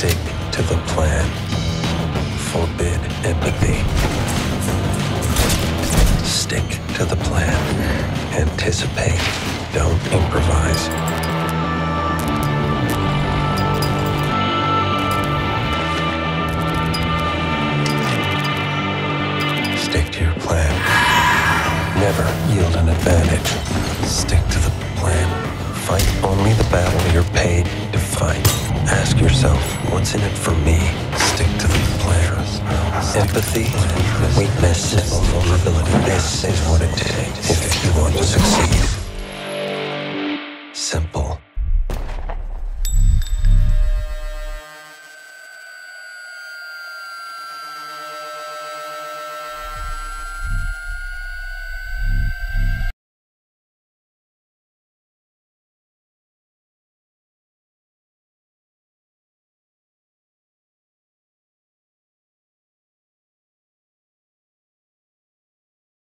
Stick to the plan. Forbid empathy. Stick to the plan. Anticipate. Don't improvise. Stick to your plan. Never yield an advantage. Stick to the plan. Fight only the battle you're paid to fight. Ask yourself, what's in it for me? Stick to the plan. Empathy, weakness, vulnerability. This is what it takes if you want to succeed.